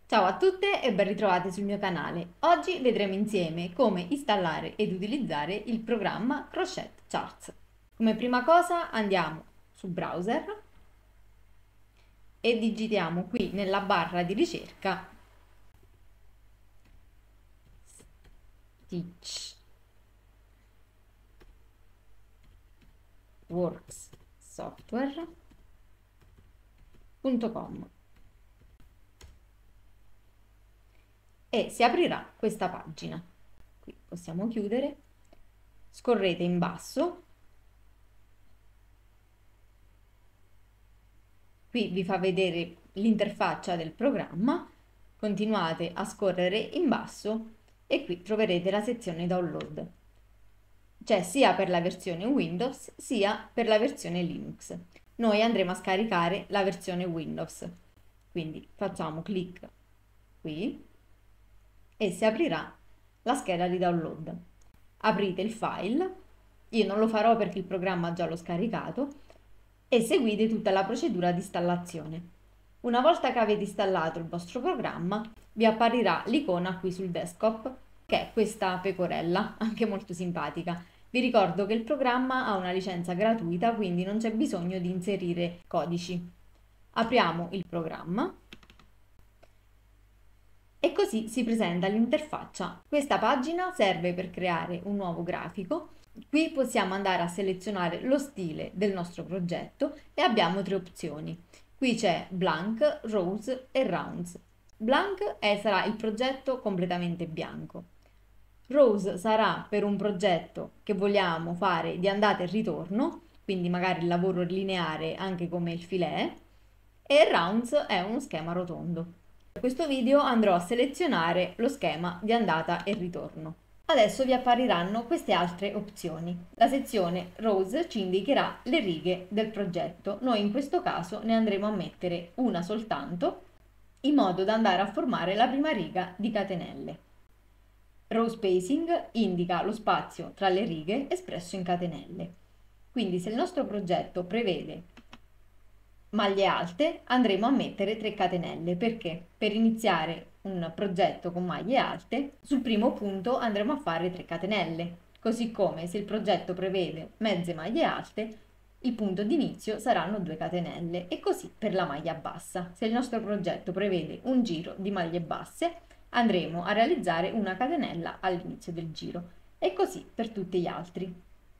Ciao a tutte e ben ritrovate sul mio canale. Oggi vedremo insieme come installare ed utilizzare il programma Crochet Charts. Come prima cosa andiamo su browser e digitiamo qui nella barra di ricerca Stitch Works Software.com e si aprirà questa pagina. Qui possiamo chiudere, scorrete in basso, qui vi fa vedere l'interfaccia del programma, continuate a scorrere in basso e qui troverete la sezione download. C'è sia per la versione Windows sia per la versione Linux. Noi andremo a scaricare la versione Windows, quindi facciamo clic qui e si aprirà la scheda di download. Aprite il file, io non lo farò perché il programma già l'ho scaricato, e seguite tutta la procedura di installazione. Una volta che avete installato il vostro programma, vi apparirà l'icona qui sul desktop, che è questa pecorella, anche molto simpatica. Vi ricordo che il programma ha una licenza gratuita, quindi non c'è bisogno di inserire codici. Apriamo il programma e così si presenta l'interfaccia. Questa pagina serve per creare un nuovo grafico. Qui possiamo andare a selezionare lo stile del nostro progetto e abbiamo tre opzioni. Qui c'è Blank, Rose e Rounds. Blank sarà il progetto completamente bianco. Rose sarà per un progetto che vogliamo fare di andata e ritorno, quindi magari il lavoro lineare anche come il filet, e Rounds è uno schema rotondo. In questo video andrò a selezionare lo schema di andata e ritorno. Adesso vi appariranno queste altre opzioni. La sezione Rose ci indicherà le righe del progetto. Noi in questo caso ne andremo a mettere una soltanto, in modo da andare a formare la prima riga di catenelle. Row spacing indica lo spazio tra le righe espresso in catenelle. Quindi se il nostro progetto prevede maglie alte, andremo a mettere 3 catenelle. Perché? Per iniziare un progetto con maglie alte, sul primo punto andremo a fare 3 catenelle, così come se il progetto prevede mezze maglie alte, il punto di inizio saranno 2 catenelle, e così per la maglia bassa. Se il nostro progetto prevede un giro di maglie basse, andremo a realizzare una catenella all'inizio del giro, e così per tutti gli altri.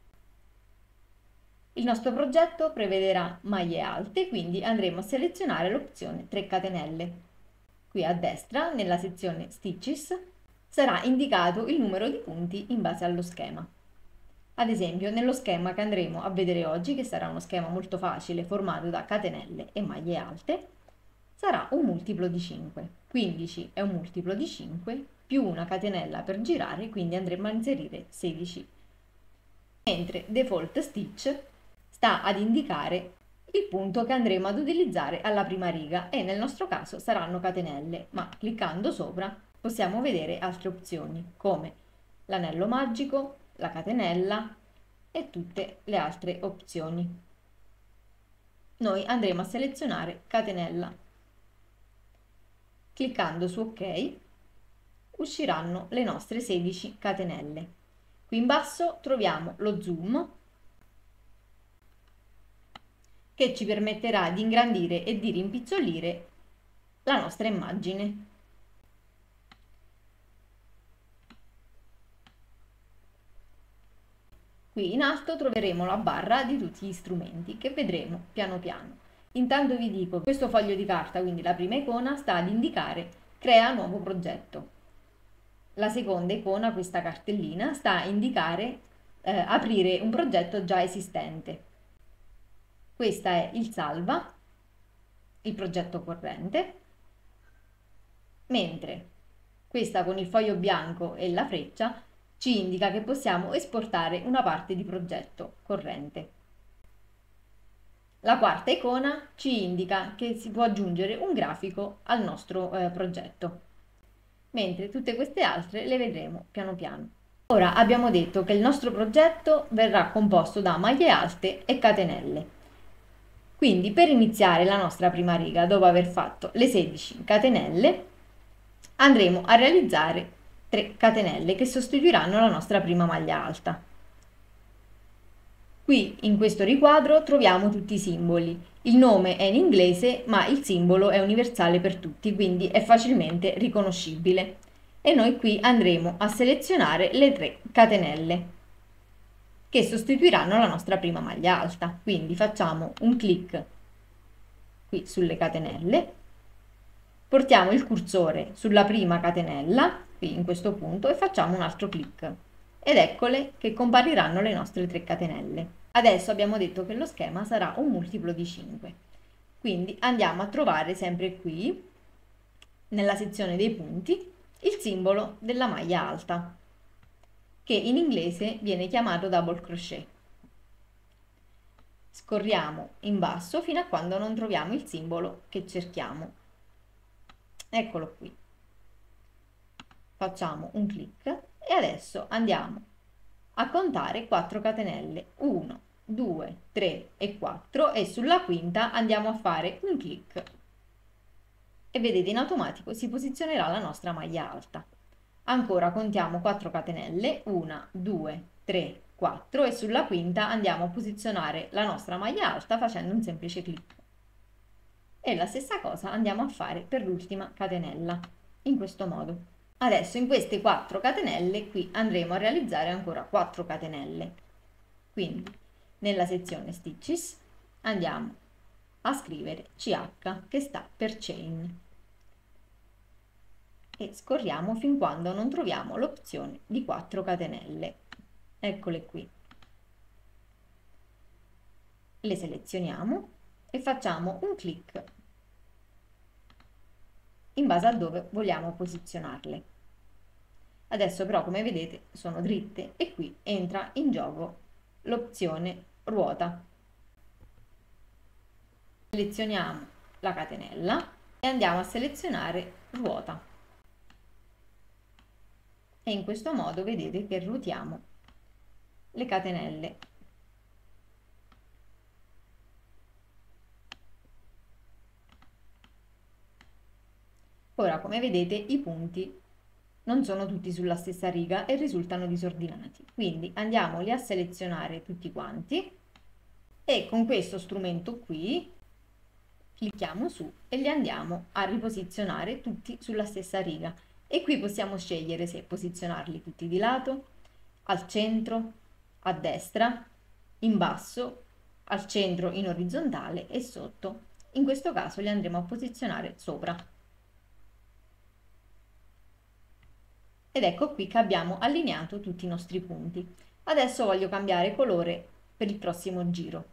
Il nostro progetto prevederà maglie alte, quindi andremo a selezionare l'opzione 3 catenelle. Qui a destra, nella sezione Stitches, sarà indicato il numero di punti in base allo schema. Ad esempio, nello schema che andremo a vedere oggi, che sarà uno schema molto facile formato da catenelle e maglie alte, sarà un multiplo di 5. 15 è un multiplo di 5 più una catenella per girare, quindi andremo a inserire 16. Mentre Default Stitch sta ad indicare il punto che andremo ad utilizzare alla prima riga, e nel nostro caso saranno catenelle, ma cliccando sopra possiamo vedere altre opzioni come l'anello magico, la catenella e tutte le altre opzioni. Noi andremo a selezionare catenella. Cliccando su OK usciranno le nostre 16 catenelle. Qui in basso troviamo lo zoom, che ci permetterà di ingrandire e di rimpicciolire la nostra immagine. Qui in alto troveremo la barra di tutti gli strumenti che vedremo piano piano. Intanto vi dico che questo foglio di carta, quindi la prima icona, sta ad indicare crea nuovo progetto. La seconda icona, questa cartellina, sta a indicare aprire un progetto già esistente. Questa è il salva, il progetto corrente, mentre questa con il foglio bianco e la freccia ci indica che possiamo esportare una parte di progetto corrente. La quarta icona ci indica che si può aggiungere un grafico al nostro progetto, mentre tutte queste altre le vedremo piano piano. Ora abbiamo detto che il nostro progetto verrà composto da maglie alte e catenelle. Quindi per iniziare la nostra prima riga, dopo aver fatto le 16 catenelle, andremo a realizzare 3 catenelle che sostituiranno la nostra prima maglia alta. Qui in questo riquadro troviamo tutti i simboli. Il nome è in inglese, ma il simbolo è universale per tutti, quindi è facilmente riconoscibile. E noi qui andremo a selezionare le 3 catenelle che sostituiranno la nostra prima maglia alta. Quindi facciamo un clic qui sulle catenelle, portiamo il cursore sulla prima catenella, qui in questo punto, e facciamo un altro clic. Ed eccole che compariranno le nostre 3 catenelle. Adesso abbiamo detto che lo schema sarà un multiplo di 5. Quindi andiamo a trovare sempre qui, nella sezione dei punti, il simbolo della maglia alta, che in inglese viene chiamato double crochet. Scorriamo in basso fino a quando non troviamo il simbolo che cerchiamo. Eccolo qui. Facciamo un clic e adesso andiamo a contare 4 catenelle. 1, 2, 3 e 4 e sulla quinta andiamo a fare un clic e vedete in automatico si posizionerà la nostra maglia alta. Ancora contiamo 4 catenelle, 1, 2, 3, 4 e sulla quinta andiamo a posizionare la nostra maglia alta facendo un semplice clic. E la stessa cosa andiamo a fare per l'ultima catenella, in questo modo. Adesso in queste 4 catenelle qui andremo a realizzare ancora 4 catenelle. Quindi nella sezione Stitches andiamo a scrivere CH che sta per Chain e scorriamo fin quando non troviamo l'opzione di 4 catenelle. Eccole qui. Le selezioniamo e facciamo un clic in base a dove vogliamo posizionarle. Adesso però, come vedete, sono dritte e qui entra in gioco l'opzione ruota. Selezioniamo la catenella e andiamo a selezionare ruota. E in questo modo vedete che ruotiamo le catenelle. Ora, come vedete, i punti non sono tutti sulla stessa riga e risultano disordinati. Quindi andiamoli a selezionare tutti quanti e con questo strumento qui clicchiamo su e li andiamo a riposizionare tutti sulla stessa riga. E qui possiamo scegliere se posizionarli tutti di lato, al centro, a destra, in basso, al centro in orizzontale e sotto. In questo caso li andremo a posizionare sopra. Ed ecco qui che abbiamo allineato tutti i nostri punti. Adesso voglio cambiare colore per il prossimo giro.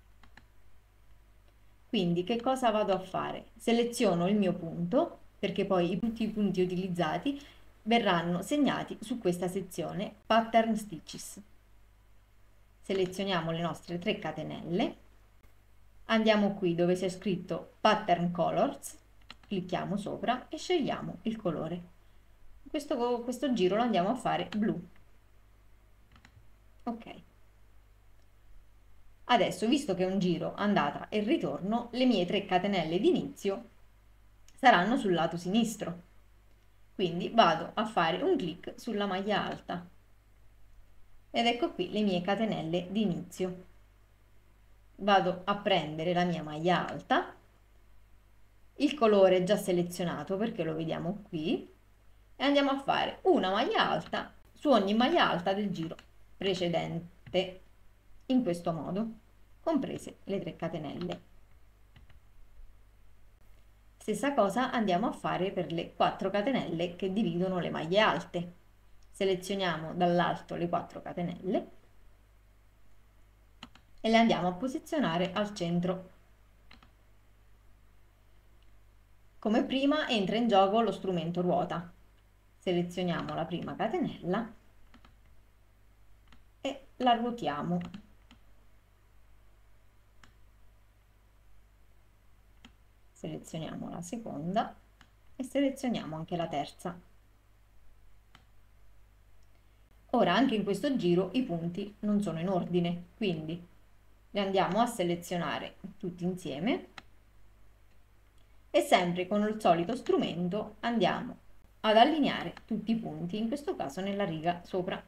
Quindi che cosa vado a fare? Seleziono il mio punto, perché poi tutti i punti utilizzati verranno segnati su questa sezione Pattern Stitches. Selezioniamo le nostre 3 catenelle, andiamo qui dove c'è scritto Pattern Colors, clicchiamo sopra e scegliamo il colore. Questo giro lo andiamo a fare blu. Ok. Adesso, visto che è un giro andata e ritorno, le mie 3 catenelle di inizio saranno sul lato sinistro. Quindi vado a fare un clic sulla maglia alta. Ed ecco qui le mie catenelle di inizio. Vado a prendere la mia maglia alta, il colore è già selezionato perché lo vediamo qui, e andiamo a fare una maglia alta su ogni maglia alta del giro precedente, in questo modo, comprese le 3 catenelle. Stessa cosa andiamo a fare per le 4 catenelle che dividono le maglie alte. Selezioniamo dall'alto le 4 catenelle e le andiamo a posizionare al centro. Come prima entra in gioco lo strumento ruota. Selezioniamo la prima catenella e la ruotiamo. Selezioniamo la seconda e selezioniamo anche la terza. Ora anche in questo giro i punti non sono in ordine, quindi li andiamo a selezionare tutti insieme e sempre con il solito strumento andiamo ad allineare tutti i punti, in questo caso nella riga sopra.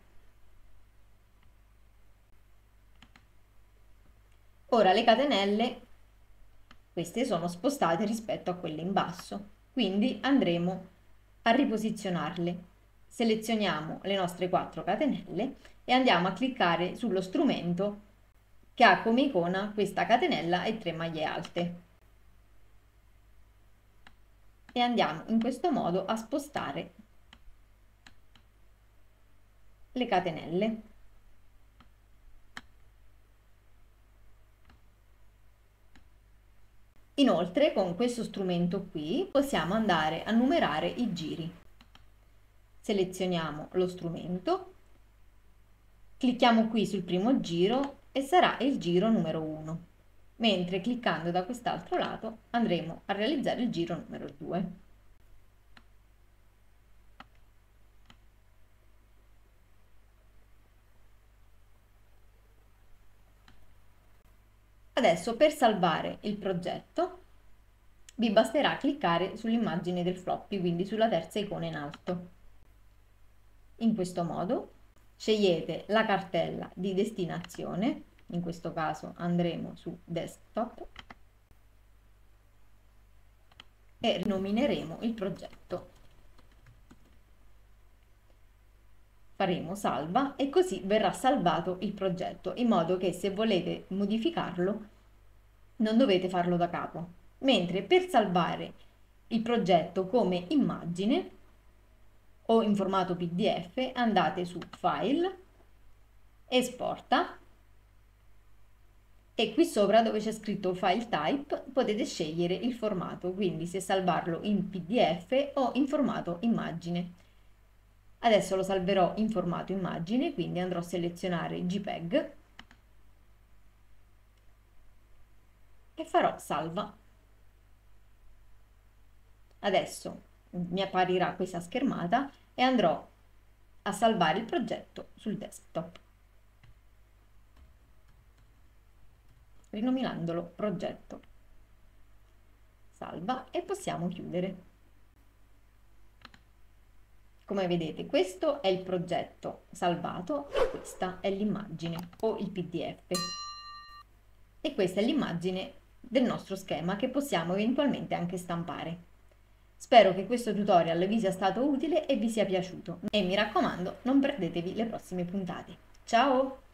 Ora le catenelle, queste sono spostate rispetto a quelle in basso, quindi andremo a riposizionarle. Selezioniamo le nostre 4 catenelle e andiamo a cliccare sullo strumento che ha come icona questa catenella e 3 maglie alte. E andiamo in questo modo a spostare le catenelle. Inoltre, con questo strumento qui possiamo andare a numerare i giri. Selezioniamo lo strumento, clicchiamo qui sul primo giro e sarà il giro numero 1, mentre cliccando da quest'altro lato andremo a realizzare il giro numero 2. Adesso per salvare il progetto vi basterà cliccare sull'immagine del floppy, quindi sulla terza icona in alto. In questo modo scegliete la cartella di destinazione, in questo caso andremo su desktop e rinomineremo il progetto. Faremo salva e così verrà salvato il progetto, in modo che se volete modificarlo non dovete farlo da capo. Mentre per salvare il progetto come immagine o in formato PDF andate su File, Esporta e qui sopra dove c'è scritto File Type potete scegliere il formato, quindi se salvarlo in PDF o in formato immagine. Adesso lo salverò in formato immagine, quindi andrò a selezionare JPEG e farò salva. Adesso mi apparirà questa schermata e andrò a salvare il progetto sul desktop, rinominandolo progetto. Salva e possiamo chiudere. Come vedete, questo è il progetto salvato e questa è l'immagine o il PDF. E questa è l'immagine del nostro schema che possiamo eventualmente anche stampare. Spero che questo tutorial vi sia stato utile e vi sia piaciuto e mi raccomando, non perdetevi le prossime puntate. Ciao!